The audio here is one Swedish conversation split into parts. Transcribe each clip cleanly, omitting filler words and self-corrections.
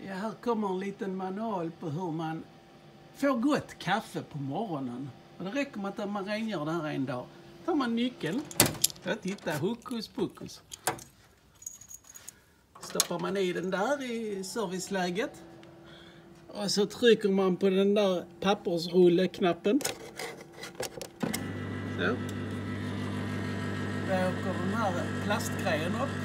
Ja, här kommer en liten manual på hur man får gott kaffe på morgonen. Och det räcker med att man rengör det här en dag. Tar man nyckeln. Ja, titta, hokus pokus. Stoppar man i den där i serviceläget. Och så trycker man på den där pappersrulleknappen. Så. Då åker den här plastgrejen upp.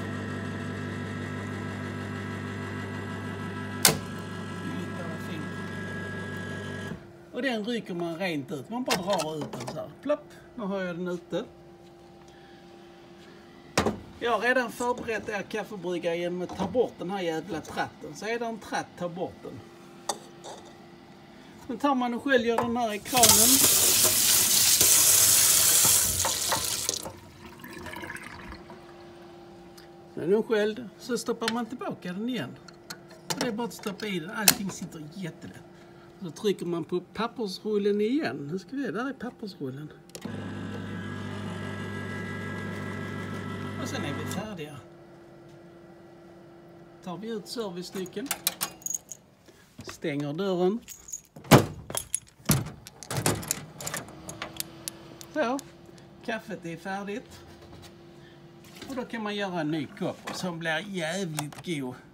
Och den rycker man rent ut. Man bara drar ut den så här. Plopp, nu har jag den ute. Jag har redan förberett er kaffebryggare genom att ta bort den här jävla tratten. Så är det en tratt, ta bort den. Sen tar man och sköljer den här i kranen. Sen är den sköljd. Så stoppar man tillbaka den igen. Och det är bara att stoppa i den. Allting sitter jättelätt. Så trycker man på pappersrullen igen. Nu ska vi se, där är pappersrullen. Och sen är vi färdiga. Tar vi ut servicenyckeln. Stänger dörren. Så, kaffet är färdigt. Och då kan man göra en ny kopp som blir jävligt god.